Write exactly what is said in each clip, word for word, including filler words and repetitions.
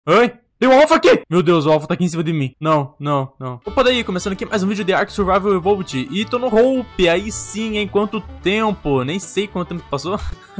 Oi? Tem um alfa aqui! Meu Deus, o alfa tá aqui em cima de mim. Não, não, não. Opa, daí, começando aqui mais um vídeo de Ark Survival Evolved. E tô no Hope, aí sim, em quanto tempo? Nem sei quanto tempo passou.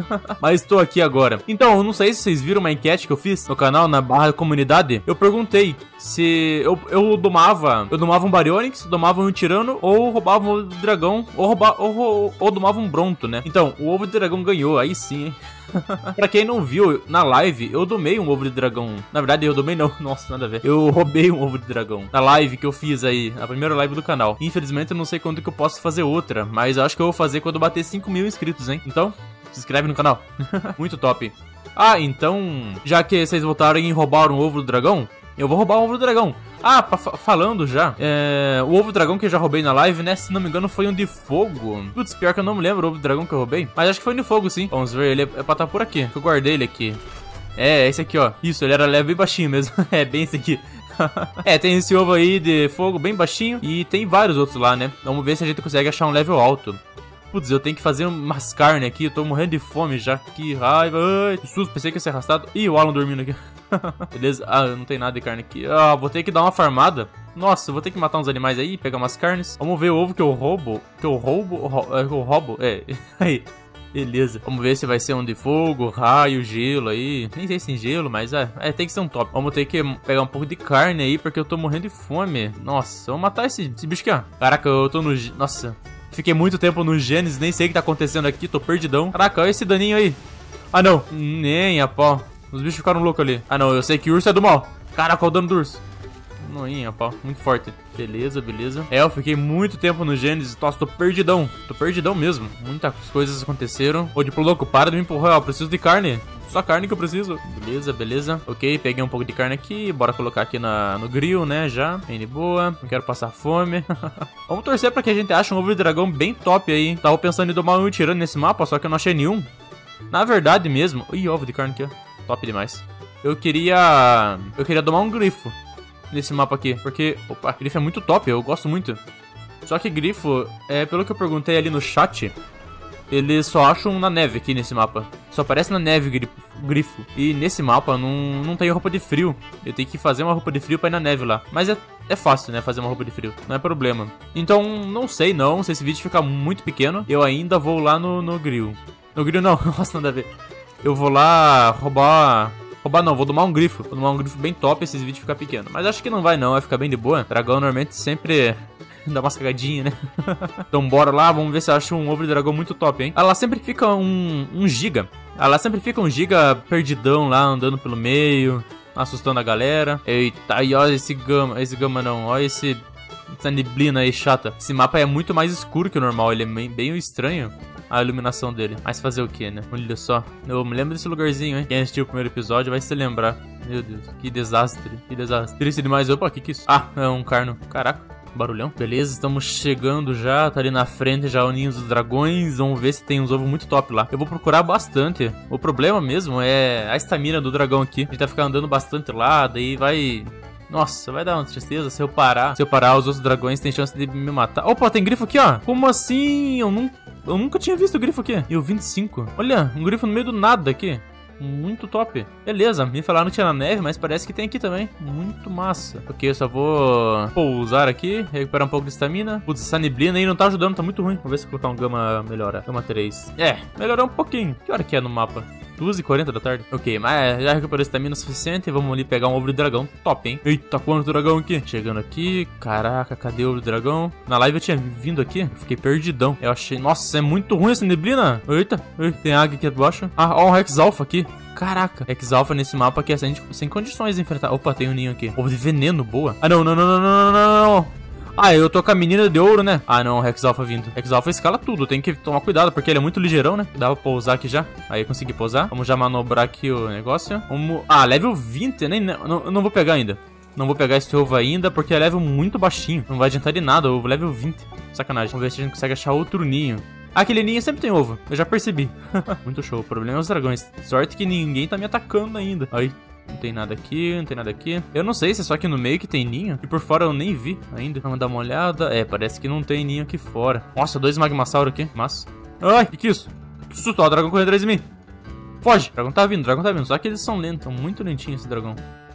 Mas tô aqui agora. Então, eu não sei se vocês viram uma enquete que eu fiz no canal, na barra comunidade. Eu perguntei se eu, eu domava Eu domava um Baryonyx, domava um Tirano, ou roubava um ovo de dragão, ou, rouba, ou, ou, ou domava um Bronto, né? Então, o ovo de dragão ganhou, aí sim, hein? Pra quem não viu, na live eu domei um ovo de dragão. Na verdade eu domei não, nossa, nada a ver. Eu roubei um ovo de dragão na live que eu fiz aí, a primeira live do canal. Infelizmente eu não sei quando que eu posso fazer outra, mas eu acho que eu vou fazer quando bater cinco mil inscritos, hein? Então, se inscreve no canal. Muito top. Ah, então, já que vocês voltaram em roubar um ovo do dragão, eu vou roubar o ovo do dragão. Ah, fa falando já, é, o ovo do dragão que eu já roubei na live, né, se não me engano foi um de fogo. Putz, pior que eu não me lembro o ovo do dragão que eu roubei, mas acho que foi um de fogo sim. Vamos ver, ele é, é pra estar por aqui, que eu guardei ele aqui. É, esse aqui, ó. Isso, ele era leve bem baixinho mesmo. É, bem esse aqui. É, tem esse ovo aí de fogo bem baixinho e tem vários outros lá, né. Vamos ver se a gente consegue achar um level alto. Putz, eu tenho que fazer umas carnes aqui, eu tô morrendo de fome já. Que raiva. Ai, que susto, pensei que ia ser arrastado. Ih, o Alan dormindo aqui. Beleza, ah, não tem nada de carne aqui. Ah, vou ter que dar uma farmada. Nossa, eu vou ter que matar uns animais aí, pegar umas carnes. Vamos ver o ovo que eu roubo. Que eu roubo, é, que eu roubo, é, aí. Beleza, vamos ver se vai ser um de fogo, raio, gelo aí. Nem sei se tem gelo, mas é, é, tem que ser um top. Vamos ter que pegar um pouco de carne aí, porque eu tô morrendo de fome. Nossa, vamos matar esse, esse bicho aqui, ó. Caraca, eu tô no... Nossa, fiquei muito tempo no Gênesis, nem sei o que tá acontecendo aqui, tô perdidão. Caraca, olha esse daninho aí. Ah, não, nem a pau. Os bichos ficaram loucos ali. Ah, não, eu sei que o urso é do mal. Caraca, olha o dano do urso. Noinha, pau, muito forte. Beleza, beleza. É, eu fiquei muito tempo no Gênesis. Nossa, tô perdidão. Tô perdidão mesmo. Muitas coisas aconteceram. Ô, Diplo louco, para de me empurrar. Eu preciso de carne. Só carne que eu preciso. Beleza, beleza. Ok, peguei um pouco de carne aqui. Bora colocar aqui na, no grill, né, já. Bem de boa. Não quero passar fome. Vamos torcer pra que a gente ache um ovo de dragão bem top aí. Tava pensando em domar um tirando nesse mapa, só que eu não achei nenhum. Na verdade mesmo... Ih, ovo de carne aqui, ó. Top demais. Eu queria... Eu queria domar um grifo nesse mapa aqui, porque... Opa, grifo é muito top, eu gosto muito. Só que grifo, é, pelo que eu perguntei ali no chat, eles só acham na neve aqui nesse mapa. Só aparece na neve grifo. grifo. E nesse mapa não, não tem roupa de frio. Eu tenho que fazer uma roupa de frio pra ir na neve lá. Mas é, é fácil, né, fazer uma roupa de frio. Não é problema. Então, não sei não, se esse vídeo ficar muito pequeno, eu ainda vou lá no, no grill. No grill não, nossa, nada a ver. Eu vou lá roubar... Roubar não, vou domar um grifo. Vou domar um grifo bem top, esses vídeos ficar pequeno. Mas acho que não vai não, vai ficar bem de boa. Dragão normalmente sempre dá umas cagadinhas, né? Então bora lá, vamos ver se eu acho um ovo de dragão muito top, hein? Ela sempre fica um, um giga. Ela sempre fica um giga perdidão lá, andando pelo meio, assustando a galera. Eita, e olha esse gama, esse gama não, olha esse... essa neblina aí chata. Esse mapa é muito mais escuro que o normal, ele é bem, bem estranho. A iluminação dele. Mas fazer o que, né? Olha só. Eu me lembro desse lugarzinho, hein? Quem assistiu o primeiro episódio vai se lembrar. Meu Deus. Que desastre. Que desastre. Triste demais. Opa, o que que é isso? Ah, é um carno. Caraca. Barulhão. Beleza, estamos chegando já. Tá ali na frente já o ninho dos dragões. Vamos ver se tem uns ovos muito top lá. Eu vou procurar bastante. O problema mesmo é a estamina do dragão aqui. A gente vai ficar andando bastante lá. Daí vai... Nossa, vai dar uma tristeza se eu parar. Se eu parar, os outros dragões têm chance de me matar. Opa, tem grifo aqui, ó. Como assim? Eu, não, eu nunca tinha visto grifo aqui. E o vinte e cinco. Olha, um grifo no meio do nada aqui. Muito top. Beleza, me falaram que tinha na neve, mas parece que tem aqui também. Muito massa. Ok, eu só vou pousar aqui, recuperar um pouco de estamina. Putz, essa neblina aí não tá ajudando, tá muito ruim. Vamos ver se colocar um gama melhora. Gama três. É, melhorou um pouquinho. Que hora que é no mapa? duas e quarenta da tarde. Ok, mas já recuperou estamina suficiente. Vamos ali pegar um ovo de dragão. Top, hein? Eita, quanto dragão aqui? Chegando aqui. Caraca, cadê o ovo de dragão? Na live eu tinha vindo aqui. Fiquei perdidão. Eu achei... Nossa, é muito ruim essa neblina. Eita, eita, tem águia aqui abaixo. Ah, ó, um Rex Alpha aqui. Caraca, Rex Alpha nesse mapa aqui é sem, sem condições de enfrentar. Opa, tem um ninho aqui. Ovo de veneno, boa. Ah, não, não, não, não, não, não, não. Ah, eu tô com a menina de ouro, né? Ah, não, Rex Alpha vindo. Rex Alpha escala tudo, tem que tomar cuidado, porque ele é muito ligeirão, né? Dá pra pousar aqui já. Aí, consegui pousar. Vamos já manobrar aqui o negócio. Vamos... Ah, level vinte, nem... Não, eu não vou pegar ainda. Não vou pegar esse ovo ainda, porque é level muito baixinho. Não vai adiantar de nada, ovo level vinte. Sacanagem. Vamos ver se a gente consegue achar outro ninho. Ah, aquele ninho sempre tem ovo, eu já percebi. Muito show, o problema é os dragões. Sorte que ninguém tá me atacando ainda. Aí... Não tem nada aqui, não tem nada aqui. Eu não sei se é só aqui no meio que tem ninho. E por fora eu nem vi ainda. Vamos dar uma olhada. É, parece que não tem ninho aqui fora. Nossa, dois magmassauros aqui. Massa. Ai, que que é isso? Que susto, ó, o dragão correndo atrás de mim. Foge. O dragão tá vindo, o dragão tá vindo. Só que eles são lentos, muito lentinhos esse dragão.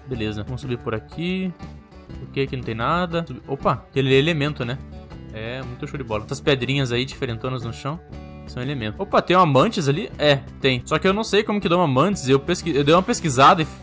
Beleza, vamos subir por aqui. O que? Aqui não tem nada. Subi... Opa, aquele elemento, né? É, muito show de bola. Essas pedrinhas aí, diferentonas no chão, são elementos. Opa, tem uma mantis ali? É, tem. Só que eu não sei como que dá uma mantis. Eu, pesqui... eu dei uma pesquisada e...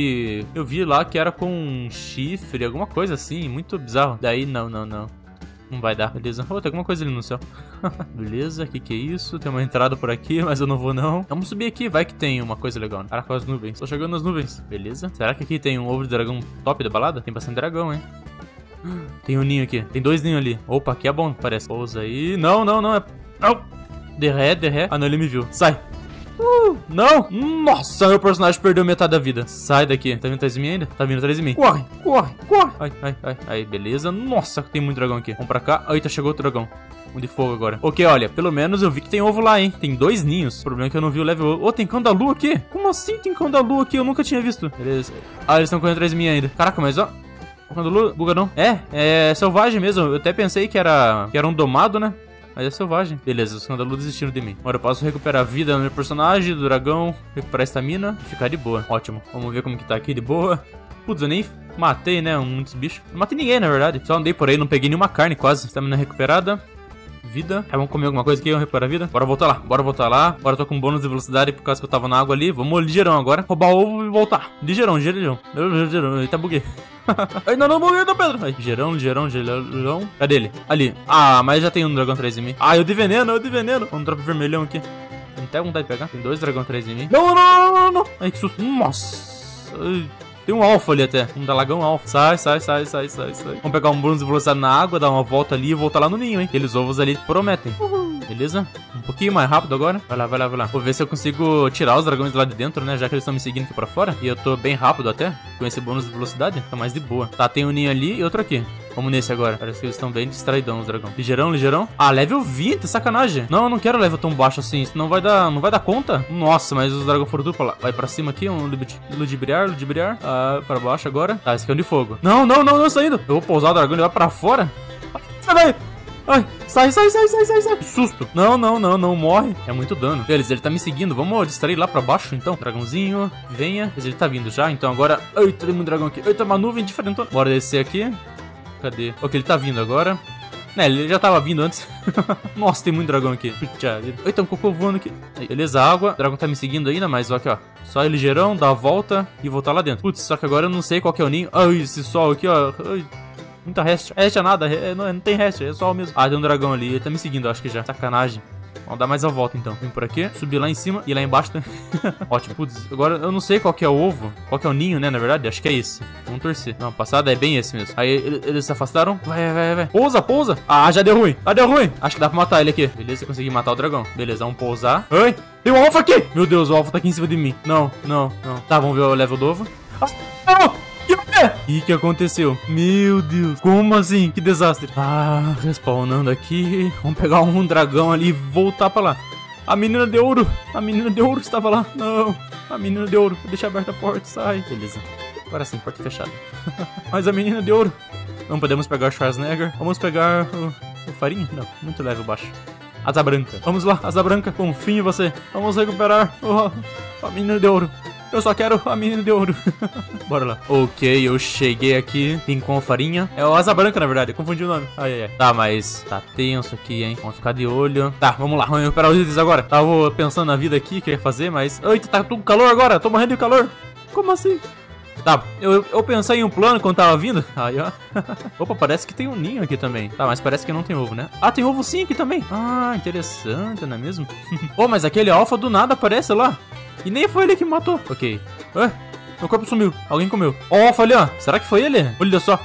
e eu vi lá que era com um chifre, alguma coisa assim. Muito bizarro. Daí, não, não, não. Não vai dar, beleza. Oh, tem alguma coisa ali no céu. Beleza, o que que é isso? Tem uma entrada por aqui, mas eu não vou não. Vamos subir aqui, vai que tem uma coisa legal, né? Caraca, as nuvens. Tô chegando nas nuvens. Beleza. Será que aqui tem um ovo de dragão top da balada? Tem bastante dragão, hein? Tem um ninho aqui. Tem dois ninhos ali. Opa, aqui é bom, parece. Pousa aí. Não, não, não. É... Não. Derré, derré. Ah, não, ele me viu. Sai. Uh, não! Nossa, meu personagem perdeu metade da vida. Sai daqui. Tá vindo atrás de mim ainda? Tá vindo atrás de mim. Corre, corre, corre. Ai, ai, ai. Aí, beleza. Nossa, tem muito dragão aqui. Vamos pra cá. Eita, chegou outro dragão. Um de fogo agora. Ok, olha. Pelo menos eu vi que tem ovo lá, hein. Tem dois ninhos. O problema é que eu não vi o level... Ô, oh, tem cão da lua aqui? Como assim tem cão da lua aqui? Eu nunca tinha visto. Beleza. Ah, eles estão correndo atrás de mim ainda. Caraca, mas ó... O cão da lua... Buga não. É, é selvagem mesmo. Eu até pensei que era... Que era um domado, né? Mas é selvagem. Beleza, os Candalu desistiram de mim. Agora eu posso recuperar a vida do meu personagem, do dragão, recuperar a estamina e ficar de boa. Ótimo. Vamos ver como que tá aqui de boa. Putz, eu nem matei, né, muitos bichos. Não matei ninguém, na verdade. Só andei por aí, não peguei nenhuma carne quase. Estamina recuperada. Vida. Aí vamos comer alguma coisa aqui, vamos recuperar a vida. Bora voltar lá, bora voltar lá. Agora eu tô com bônus de velocidade por causa que eu tava na água ali. Vamos ligeirão agora. Roubar o ovo e voltar. Ligeirão, ligeirão. Ligeirão, eita, buguei. Ainda não buguei, não, Pedro. Aí, ligeirão, ligeirão, ligeirão. Cadê ele? Ali. Ah, mas já tem um dragão atrás de mim. Ah, eu de veneno, eu de veneno. Um drop vermelhão aqui. Não tem vontade de pegar? Tem dois dragões atrás de mim. Não, não, não, não, não. Ai, que susto. Nossa. Ai. Tem um alfa ali até, um dragão alfa. Sai, sai, sai, sai, sai, sai. Vamos pegar um bônus de velocidade na água, dar uma volta ali e voltar lá no ninho, hein. Aqueles ovos ali prometem. Uhum. Beleza? Um pouquinho mais rápido agora. Vai lá, vai lá, vai lá. Vou ver se eu consigo tirar os dragões lá de dentro, né? Já que eles estão me seguindo aqui pra fora. E eu tô bem rápido até, com esse bônus de velocidade. Tá mais de boa. Tá, tem um ninho ali e outro aqui. Vamos nesse agora. Parece que eles estão bem distraidão, os dragões. Ligeirão, ligeirão. Ah, level vinte, sacanagem. Não, eu não quero level tão baixo assim. Isso não vai dar, não vai dar conta. Nossa, mas os dragões foram tudo pra lá. Vai pra cima aqui, um ludibriar, ludibriar. Ah, pra baixo agora. Tá, esse aqui é um de fogo. Não, não, não, não, saindo. Eu vou pousar o dragão e levar pra fora. Sai daí. Ai, sai, sai, sai, sai, sai, sai. Susto. Não, não, não, não morre. É muito dano. Beleza, ele tá me seguindo. Vamos distrair lá pra baixo, então. Dragãozinho, venha. Mas ele tá vindo já, então agora... Eita, tem um dragão aqui. Eita, uma nuvem diferente. Bora descer aqui. Cadê? Ok, ele tá vindo agora. Né, ele já tava vindo antes. Nossa, tem muito dragão aqui. Eita, um cocô voando aqui. Aí, beleza, água. O dragão tá me seguindo ainda, mas ó, aqui, ó. Só ir ligeirão, dar a volta e voltar lá dentro. Putz, só que agora eu não sei qual que é o ninho. Ai, esse sol aqui, ó. Ai. Muita rest. Rest é nada, é, não, não tem rest, é sol mesmo. Ah, tem um dragão ali, ele tá me seguindo, acho que já. Sacanagem. Vamos dar mais a volta então. Vem por aqui, subir lá em cima e lá embaixo também. Ótimo. Putz, agora eu não sei qual que é o ovo. Qual que é o ninho, né, na verdade? Acho que é esse. Vamos torcer. Não, passada é bem esse mesmo. Aí eles se afastaram. Vai, vai, vai. Pousa, pousa. Ah, já deu ruim. Já deu ruim. Acho que dá pra matar ele aqui. Beleza, consegui matar o dragão. Beleza, vamos pousar. Ai, tem um alfa aqui. Meu Deus, o alfa tá aqui em cima de mim. Não, não, não. Tá, vamos ver o level do ovo. Ah, não! E o que aconteceu? Meu Deus, como assim? Que desastre. Ah, respawnando aqui. Vamos pegar um dragão ali e voltar pra lá. A menina de ouro. A menina de ouro estava lá. Não, a menina de ouro. Deixa aberta a porta, sai. Beleza, agora sim, porta fechada. Mas a menina de ouro. Não podemos pegar o Schwarzenegger. Vamos pegar o, o farinha? Não, muito leve baixo. Asa branca. Vamos lá, asa branca. Confio em você. Vamos recuperar oh, a menina de ouro. Eu só quero a menina de ouro. Bora lá. Ok, eu cheguei aqui. Tem com a farinha. É o asa branca, na verdade. Eu confundi o nome. Ai, ai, ai. Tá, mas tá tenso aqui, hein. Vamos ficar de olho. Tá, vamos lá. Vamos recuperar os itens agora. Tava pensando na vida aqui, que eu ia fazer, mas... Eita, tá com calor agora. Tô morrendo de calor. Como assim? Tá, eu, eu pensei em um plano quando tava vindo. Aí, ó. Opa, parece que tem um ninho aqui também. Tá, mas parece que não tem ovo, né? Ah, tem ovo sim aqui também. Ah, interessante, não é mesmo? Pô, mas aquele alfa do nada aparece lá. E nem foi ele que matou. Ok. Ué? Meu corpo sumiu. Alguém comeu. Ó, alfa ali, ó. Será que foi ele? Olha só.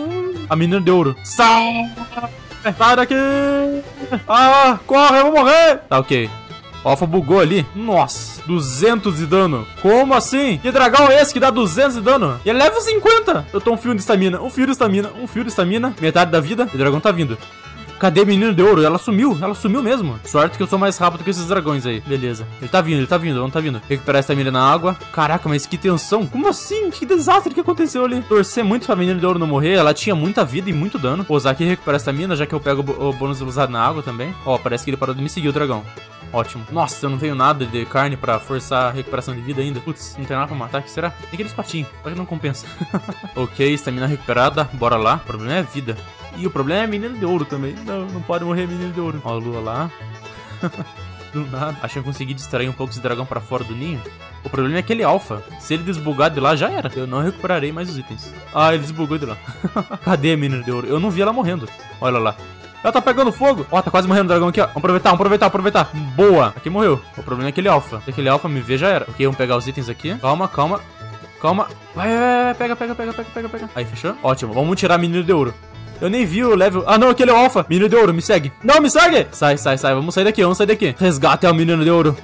A menina de ouro. Sai! Sai daqui! Ah, corre, eu vou morrer! Tá, ok. O alfa bugou ali. Nossa, duzentos de dano. Como assim? Que dragão é esse que dá duzentos de dano? E ele leva cinquenta. Eu tô um fio de estamina, um fio de estamina, um fio de estamina. Metade da vida. E o dragão tá vindo. Cadê a menina de ouro? Ela sumiu, ela sumiu mesmo. Sorte que eu sou mais rápido que esses dragões aí. Beleza. Ele tá vindo, ele tá vindo, não tá vindo. Recuperar essa menina na água. Caraca, mas que tensão. Como assim? Que desastre que aconteceu ali. Torcer muito pra menina de ouro não morrer. Ela tinha muita vida e muito dano. Vou usar aqui e recuperar essa mina, já que eu pego o bônus usado na água também. Ó, parece que ele parou de me seguir, o dragão. Ótimo. Nossa, eu não tenho nada de carne pra forçar a recuperação de vida ainda. Putz, não tem nada pra matar. O que será? Tem aqueles patinhos. Só que não compensa. Ok, estamina recuperada. Bora lá. O problema é a vida. E o problema é a menina de ouro também. Não, não pode morrer a menina de ouro. Ó a lua lá. Do nada. Acho que eu consegui distrair um pouco esse dragão pra fora do ninho. O problema é aquele alfa. Se ele desbugar de lá, já era. Eu não recuperarei mais os itens. Ah, ele desbugou de lá. Cadê a menina de ouro? Eu não vi ela morrendo. Olha lá. Ela tá pegando fogo. Ó, tá quase morrendo o dragão aqui, ó. Vamos aproveitar, vamos aproveitar, aproveitar. Boa. Aqui morreu. O problema é aquele alfa. Se aquele alfa me ver, já era. Ok, vamos pegar os itens aqui. Calma, calma. Calma. Vai, vai, vai. Pega, pega, pega, pega, pega, pega. Aí, fechou? Ótimo. Vamos tirar a menina de ouro. Eu nem vi o level... Ah, não, aquele é o alfa. Menino de ouro, me segue. Não, me segue. Sai, sai, sai. Vamos sair daqui, vamos sair daqui. Resgate ao menino de ouro.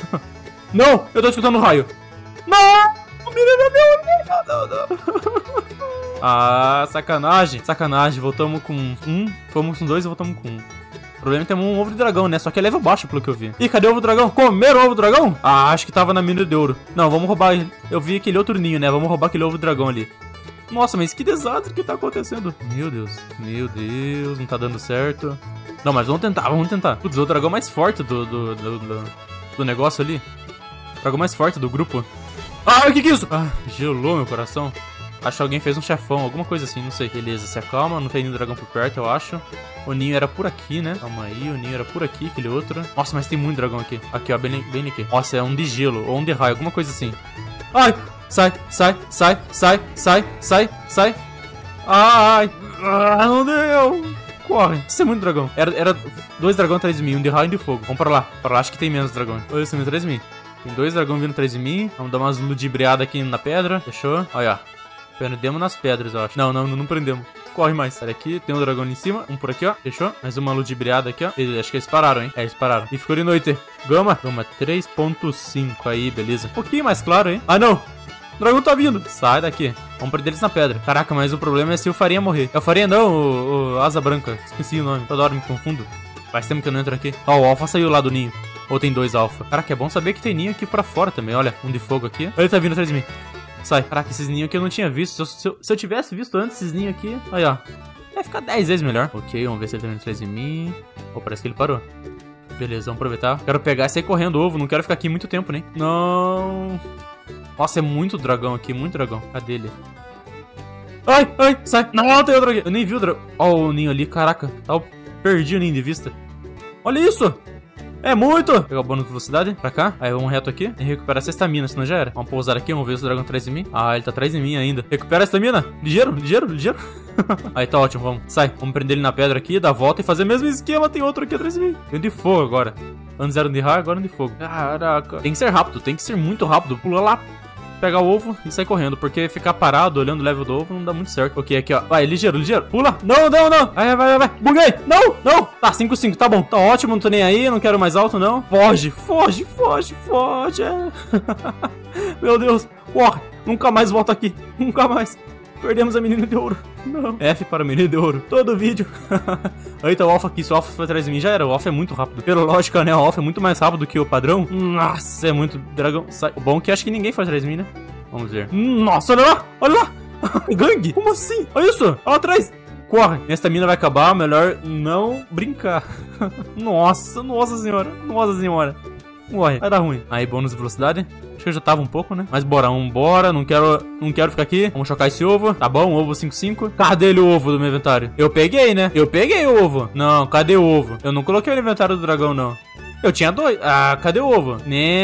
Não, eu tô escutando um raio. Não, o menino de ouro. Não, não, não. Ah, sacanagem. Sacanagem. Voltamos com um. Fomos com dois e voltamos com um. O problema é que temos um ovo de dragão, né? Só que é level baixo, pelo que eu vi. Ih, cadê o ovo do dragão? Comeram o ovo do dragão? Ah, acho que tava na mina de ouro. Não, vamos roubar. Eu vi aquele outro ninho, né? Vamos roubar aquele ovo do dragão ali. Nossa, mas que desastre que tá acontecendo. Meu Deus. Meu Deus, não tá dando certo. Não, mas vamos tentar, vamos tentar. Putz, o dragão mais forte do, do, do, do, do negócio ali. O dragão mais forte do grupo. Ah, o que que é isso? Ah, gelou meu coração. Acho que alguém fez um chefão, alguma coisa assim, não sei. Beleza, se acalma, não tem nenhum dragão por perto, eu acho. O ninho era por aqui, né? Calma aí, o ninho era por aqui, aquele outro. Nossa, mas tem muito dragão aqui. Aqui, ó, bem, bem aqui. Nossa, é um de gelo, ou um de raio, alguma coisa assim. Ai! Sai, sai, sai, sai, sai, sai, sai. Ai, ah, não deu. Corre. Isso é muito dragão. Era, era dois dragões atrás de mim, um de raio e um de fogo. Vamos pra lá. Pra lá acho que tem menos dragões. Olha, isso atrás de mim. Tem dois dragões vindo atrás de mim. Vamos dar umas ludibriadas aqui na pedra. Fechou? Olha, ó. Prendemos nas pedras, eu acho. Não, não, não prendemos. Corre mais. Olha aqui, tem um dragão ali em cima. Um por aqui, ó. Fechou? Mais uma ludibriada aqui, ó. Eles, acho que eles pararam, hein? É, eles pararam. E ficou de noite. Gama. Gama três ponto cinco aí, beleza. Um pouquinho mais claro, hein? Ah, não. O dragão tá vindo. Sai daqui. Vamos prender eles na pedra. Caraca, mas o problema é se o Farinha morrer. É o Farinha não, o, o Asa Branca. Esqueci o nome. Toda hora me confundo. Faz tempo que eu não entro aqui. Ó, o Alpha saiu lá do ninho. Ou tem dois Alpha. Caraca, é bom saber que tem ninho aqui pra fora também. Olha, um de fogo aqui. Ele tá vindo atrás de mim. Sai. Caraca, esses ninhos aqui eu não tinha visto. Se eu, se eu, se eu tivesse visto antes esses ninhos aqui... Aí, ó. Vai ficar dez vezes melhor. Ok, vamos ver se ele tá vindo atrás de mim. Oh, parece que ele parou. Beleza, vamos aproveitar. Quero pegar e sair correndo o ovo. Não quero ficar aqui muito tempo, nem. Não... Nossa, é muito dragão aqui, muito dragão. Cadê ele? Ai, ai, sai. Não, tem outro aqui. Eu nem vi o dragão. Ó o ninho ali, caraca. Tá, perdi o ninho de vista. Olha isso. É muito. Vou pegar o bônus de velocidade pra cá. Aí vamos reto aqui e recuperar essa estamina, senão já era. Vamos pousar aqui, vamos ver se o dragão tá atrás de mim. Ah, ele tá atrás de mim ainda. Recupera a estamina. Ligeiro, ligeiro, ligeiro. Aí tá ótimo, vamos. Sai, vamos prender ele na pedra aqui, dar a volta e fazer o mesmo esquema. Tem outro aqui atrás de mim. Tem um de fogo agora. Antes era um de raio, agora um de fogo. Caraca. Tem que ser rápido, tem que ser muito rápido. Pula lá. Pegar o ovo e sair correndo, porque ficar parado olhando o level do ovo não dá muito certo. Ok, aqui ó, vai, ligeiro, ligeiro, pula, não, não, não, vai, vai, vai, vai, buguei, não, não, tá, cinco, cinco, tá bom, tá ótimo, não tô nem aí, não quero mais alto, não, foge, foge, foge, foge, é. Meu Deus, corre, nunca mais volta aqui, nunca mais. Perdemos a menina de ouro. Não. F para a menina de ouro. Todo vídeo. Aí tá o Alpha aqui. Se o Alpha foi atrás de mim, já era. O Alpha é muito rápido. Pela lógica, né? O Alpha é muito mais rápido que o padrão. Nossa, é muito dragão. Sai. O bom é que acho que ninguém foi atrás de mim, né? Vamos ver. Nossa, olha lá. Olha lá. Gangue. Como assim? Olha isso. Olha lá atrás. Corre. Minha estamina vai acabar. Melhor não brincar. Nossa, nossa senhora. Nossa senhora. Morre. Vai dar ruim. Aí, bônus de velocidade. Acho que eu já tava um pouco, né? Mas bora, um bora. Não quero, não quero ficar aqui. Vamos chocar esse ovo. Tá bom, ovo cinco cinco. Cadê ele, o ovo do meu inventário? Eu peguei, né? Eu peguei o ovo. Não, cadê o ovo? Eu não coloquei no inventário do dragão, não. Eu tinha dois. Ah, cadê o ovo?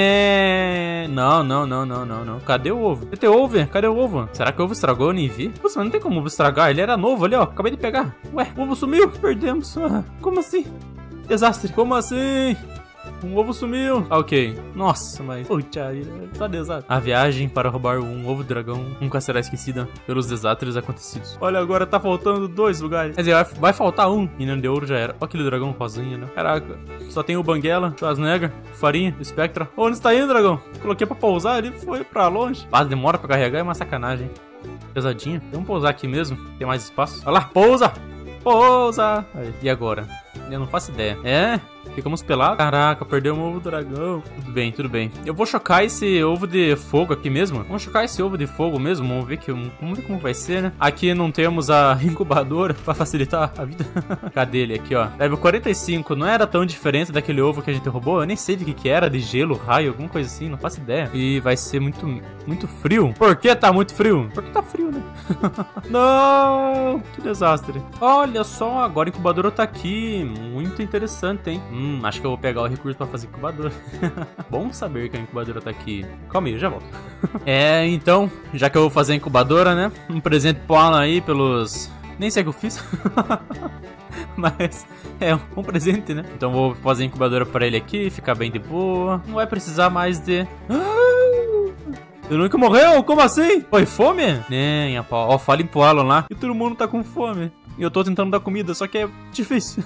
Né? Não, não, não, não, não, não. Cadê o ovo? Cadê o ovo? Cadê o ovo? Será que o ovo estragou? Eu nem vi. Nossa, mas não tem como o ovo estragar. Ele era novo ali, ó. Acabei de pegar. Ué, o ovo sumiu. Perdemos. Ah, como assim? Desastre. Como assim? Um ovo sumiu. Ah, ok. Nossa, mas... Puxa vida, só desastre. A viagem para roubar um ovo dragão nunca será esquecida pelos desastres acontecidos. Olha, agora tá faltando dois lugares. Quer dizer, vai, vai faltar um. Menino de ouro já era. Olha aquele dragão rosinha, né? Caraca. Só tem o Banguela, Schwarzenegger, Farinha, Spectra. Oh, onde está indo, dragão? Coloquei pra pousar, ele foi pra longe. Mas demora pra carregar, é uma sacanagem. Pesadinha. Vamos pousar aqui mesmo. Tem mais espaço. Olha lá, pousa! Pousa! Aí. E agora? Eu não faço ideia. É? Ficamos pelados. Caraca, perdeu um ovo do dragão. Tudo bem, tudo bem. Eu vou chocar esse ovo de fogo aqui mesmo. Vamos chocar esse ovo de fogo mesmo. Vamos ver, que, vamos ver como vai ser, né? Aqui não temos a incubadora pra facilitar a vida. Cadê ele aqui, ó? Level quarenta e cinco. Não era tão diferente daquele ovo que a gente roubou. Eu nem sei de que que era. De gelo, raio, alguma coisa assim. Não faço ideia. E vai ser muito, muito frio. Por que tá muito frio? Porque tá frio, né? Não! Que desastre. Olha só, agora a incubadora tá aqui. Muito interessante, hein? Hum, acho que eu vou pegar o recurso pra fazer incubadora. Bom saber que a incubadora tá aqui. Calma aí, eu já volto. É, então, já que eu vou fazer a incubadora, né? Um presente pro Alan aí pelos... Nem sei o que eu fiz. Mas é um presente, né? Então vou fazer a incubadora pra ele aqui, ficar bem de boa. Não vai precisar mais de... O nunca morreu? Como assim? Foi fome? Nem a pau. Ó, falem pro Alan lá. E todo mundo tá com fome. E eu tô tentando dar comida, só que é difícil.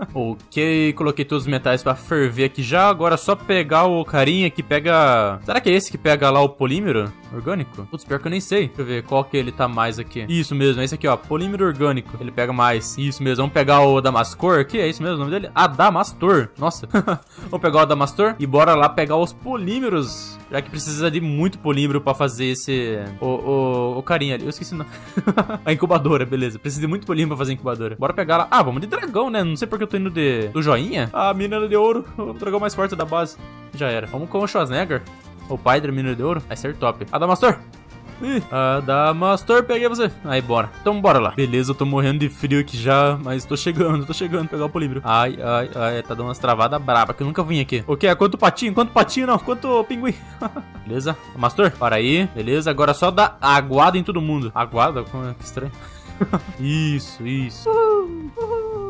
Ok, coloquei todos os metais pra ferver aqui já. Agora é só pegar o carinha que pega... Será que é esse que pega lá o polímero orgânico? Putz, pior que eu nem sei. Deixa eu ver qual que ele tá mais aqui. Isso mesmo, é esse aqui, ó. Polímero orgânico. Ele pega mais. Isso mesmo. Vamos pegar o Damastor aqui. É isso mesmo o nome dele? Adamastor. Nossa. Vamos pegar o Adamastor e bora lá pegar os polímeros. Já que precisa de muito polímero pra fazer esse... O, o, o carinha ali. Eu esqueci o nome. A incubadora, beleza. Precisa de muito polímero pra fazer a incubadora. Bora pegar lá. Ah, vamos de dragão, né? Não sei porque eu tô indo de... do joinha. Ah, mina de ouro. O dragão mais forte da base. Já era. Vamos com o Schwarzenegger. O pai da mina de ouro. Vai ser top. Adamastor. Ih, Adamastor, peguei você. Aí, bora. Então, bora lá. Beleza, eu tô morrendo de frio aqui já, mas tô chegando, tô chegando pegar o polímero. Ai, ai, ai, tá dando umas travadas braba, que eu nunca vim aqui. O que? Quanto patinho? Quanto patinho não? Quanto pinguim? Beleza, Adamastor, para aí. Beleza, agora é só dar aguada em todo mundo. Aguada? Que estranho. Isso, isso. Uhul, uhul.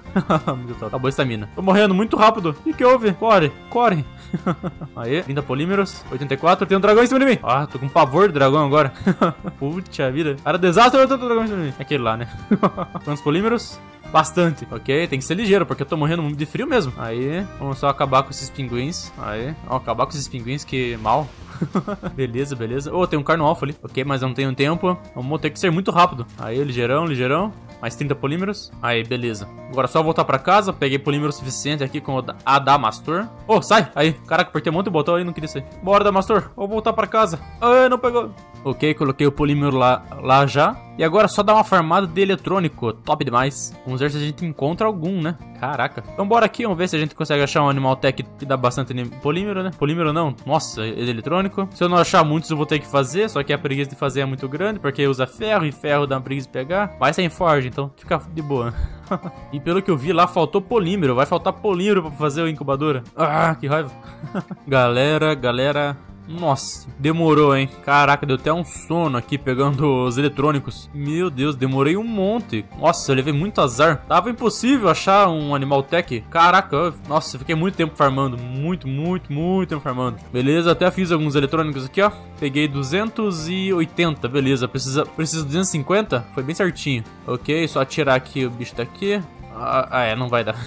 Acabou a estamina. Tô morrendo muito rápido. O que que houve? Corre, corre. Aí, trinta polímeros. oitenta e quatro. Tem um dragão em cima de mim. Ah, tô com pavor de dragão agora. Puxa vida. Era desastre, eu tô com dragão em cima de mim. Aquele lá, né? Quantos polímeros? Bastante. Ok, tem que ser ligeiro, porque eu tô morrendo muito de frio mesmo. Aí, vamos só acabar com esses pinguins. Aí, vamos acabar com esses pinguins, que mal. Beleza, beleza. Oh, tem um carno alfa ali. Ok, mas não tenho tempo. Vamos ter que ser muito rápido. Aí, ligeirão, ligeirão. Mais trinta polímeros. Aí, beleza. Agora é só voltar pra casa. Peguei polímero suficiente aqui com o Adamastor. Oh, sai! Aí, caraca, apertei um monte de botão aí, não queria sair. Bora, Adamastor. Vou voltar pra casa. Ah, não pegou. Ok, coloquei o polímero lá, lá já. E agora é só dar uma farmada de eletrônico. Top demais. Vamos ver se a gente encontra algum, né? Caraca. Então bora aqui, vamos ver se a gente consegue achar um animal tech que dá bastante polímero, né? Polímero não. Nossa, eletrônico. Se eu não achar muitos, eu vou ter que fazer. Só que a preguiça de fazer é muito grande, porque usa ferro e ferro dá uma preguiça de pegar. Vai sem forge, então fica de boa. E pelo que eu vi lá, faltou polímero. Vai faltar polímero pra fazer a incubadora. Ah, que raiva. Galera, galera... Nossa, demorou, hein? Caraca, deu até um sono aqui pegando os eletrônicos. Meu Deus, demorei um monte. Nossa, eu levei muito azar. Tava impossível achar um animal tech. Caraca, eu... nossa, eu fiquei muito tempo farmando. Muito, muito, muito tempo farmando. Beleza, até fiz alguns eletrônicos aqui, ó. Peguei duzentos e oitenta, beleza. Precisa, precisa de duzentos e cinquenta? Foi bem certinho. Ok, só tirar aqui o bicho daqui. Ah, ah é, não vai dar.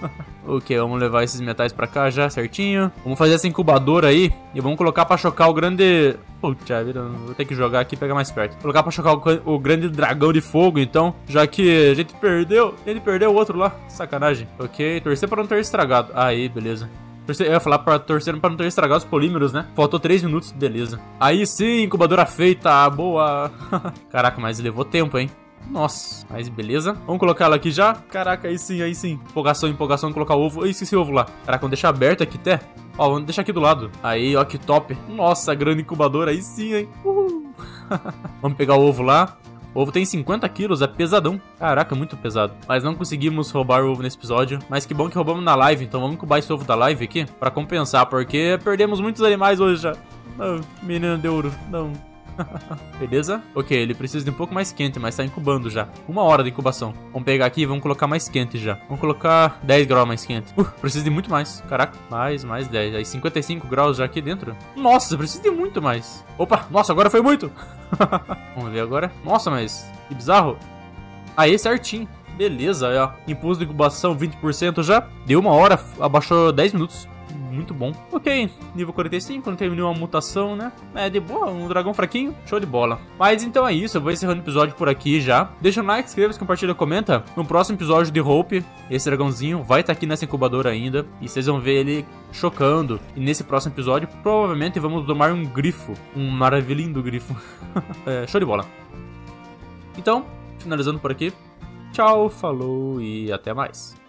Ok, vamos levar esses metais pra cá já, certinho. Vamos fazer essa incubadora aí e vamos colocar pra chocar o grande... Puxa vida, vou ter que jogar aqui e pegar mais perto. Colocar pra chocar o, o grande dragão de fogo, então. Já que a gente perdeu, ele perdeu o outro lá. Sacanagem. Ok, torcer pra não ter estragado. Aí, beleza. Eu ia falar pra torcer pra não ter estragado os polímeros, né? Faltou três minutos, beleza. Aí sim, incubadora feita, boa. Caraca, mas levou tempo, hein? Nossa, mas beleza. Vamos colocar ela aqui já. Caraca, aí sim, aí sim. Empolgação, empolgação, colocar o ovo. Ih, esqueci o ovo lá. Caraca, vamos deixar aberto aqui até. Ó, vamos deixar aqui do lado. Aí, ó, que top. Nossa, grande incubadora, aí sim, hein. Uhul. Vamos pegar o ovo lá. O ovo tem cinquenta quilos, é pesadão. Caraca, muito pesado. Mas não conseguimos roubar o ovo nesse episódio. Mas que bom que roubamos na live. Então vamos incubar esse ovo da live aqui pra compensar, porque perdemos muitos animais hoje já. Não, menino de ouro, não. Beleza? Ok, ele precisa de um pouco mais quente, mas tá incubando já. Uma hora de incubação. Vamos pegar aqui e vamos colocar mais quente já. Vamos colocar dez graus mais quente. Uh, precisa de muito mais. Caraca, mais, mais dez. Aí cinquenta e cinco graus já aqui dentro. Nossa, precisa de muito mais. Opa, nossa, agora foi muito. Vamos ver agora. Nossa, mas que bizarro. Aí, certinho. Beleza, ó. Impulso de incubação vinte por cento já. Deu uma hora, abaixou dez minutos. muito bom. Ok, nível quarenta e cinco, não terminou uma mutação, né? É, de boa, um dragão fraquinho, show de bola. Mas então é isso, eu vou encerrando o episódio por aqui já. Deixa um like, inscreva-se, compartilha, comenta. No próximo episódio de Hope, esse dragãozinho vai estar aqui nessa incubadora ainda. E vocês vão ver ele chocando. E nesse próximo episódio, provavelmente vamos domar um grifo. Um maravilhindo grifo. É, show de bola. Então, finalizando por aqui. Tchau, falou e até mais.